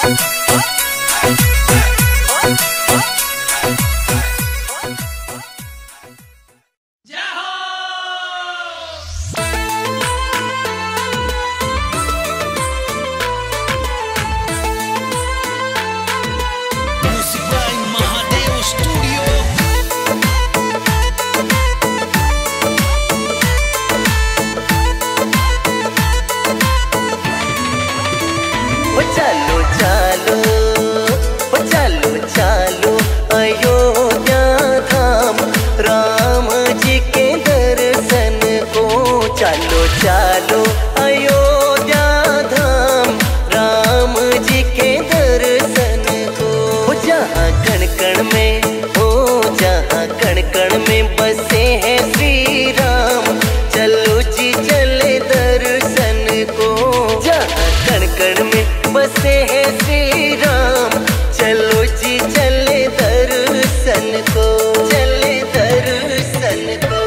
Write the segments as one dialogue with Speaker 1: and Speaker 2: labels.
Speaker 1: चालो अयोध्या धाम राम जी के दर्शन को। जहाँ कण कण में जहाँ कण कण में बसे हैं श्री राम, चलो जी चले दर्शन को। जहाँ कण कण में बसे हैं श्री राम, चलो जी चले दर्शन को, चले दर्शन को।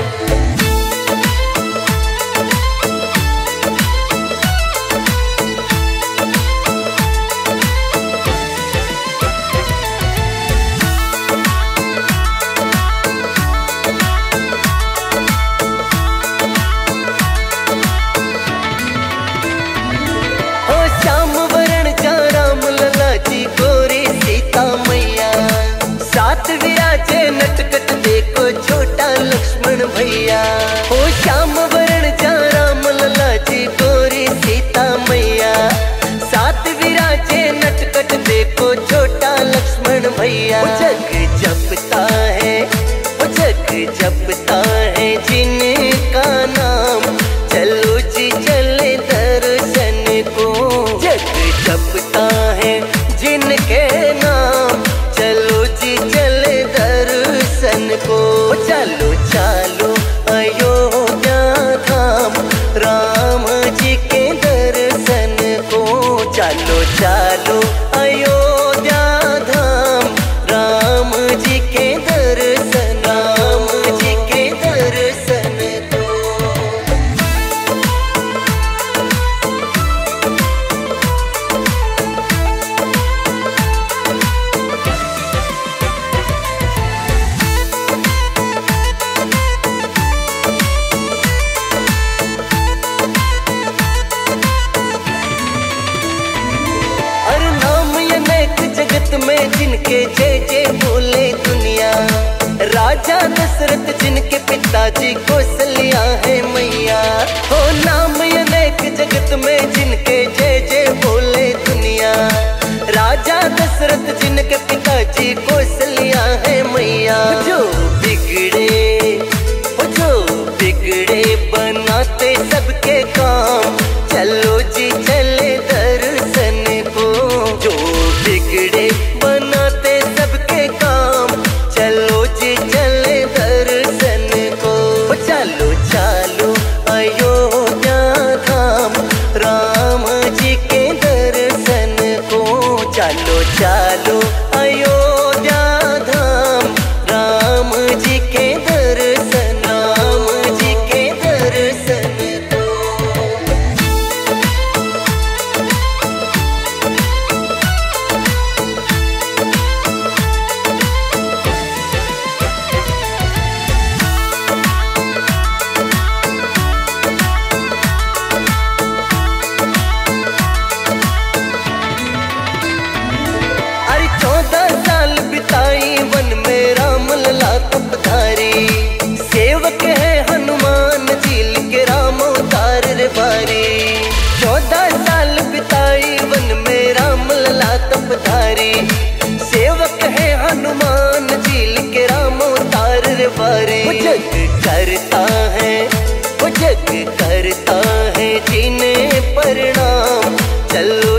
Speaker 1: विराजे नटखट देखो छोटा लक्ष्मण भैया, ओ श्याम वरण जा राम लला जी गोरी सीता मैया। साथ विराजे नटखट देखो छोटा लक्ष्मण भैया। जग जपता है, जग जपता है जिनका नाम, चलो जी चले दर्शन को। जग जपता है जिनके नाम, चलो जी चले दर्शन को। चलो चलो अयोध्या धाम राम जी के दर्शन को। चलो चलो अयोध्या धाम राम जी के दर्शन, राम जी के दर्शन को। जगत में जिनके जय जय बोले दुनिया, राजा दशरथ जिनके पिताजी कौशल्या है मैया। हो नाम अनेक जगत में जिनके जय जय बोले दुनिया, राजा दशरथ जिनके पिताजी कौशल्या है मैया। जो बिगड़े बनाते सबके काम, चलो जी चले दर्शन को। जो बिगड़े बनाते सबके काम, चलो जी चले दर्शन को। चलो चलो अयोध्या धाम राम जी के दर्शन को। चलो चलो अयोध्या धाम राम जी के दर्शन, राम जी के दर्शन को। वन में राम लला तपधारी, सेवक है हनुमान झील के राम अवतार रे बारी। 14 साल बिताई वन में राम लला तपधारी, सेवक है हनुमान झील के राम अवतार रे बारी। जग करता है, जग करता है जिन्हें प्रणाम, चलो